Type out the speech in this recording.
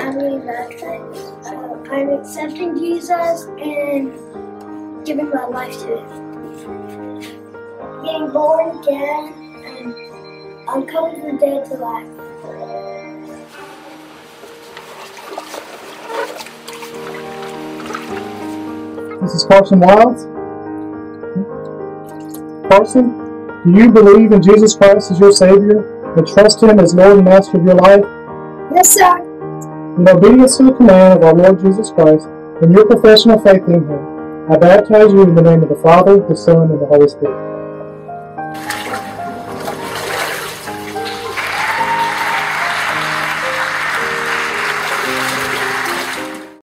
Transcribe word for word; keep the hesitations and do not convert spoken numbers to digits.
I believe that uh, I'm accepting Jesus and giving my life to Him. Getting born again, and I'm coming from dead to life. This is Karson Wildes. Karson, do you believe in Jesus Christ as your Savior and trust Him as Lord and Master of your life? Yes, sir. In obedience to the command of our Lord Jesus Christ and your profession of faith in Him, I baptize you in the name of the Father, the Son, and the Holy Spirit.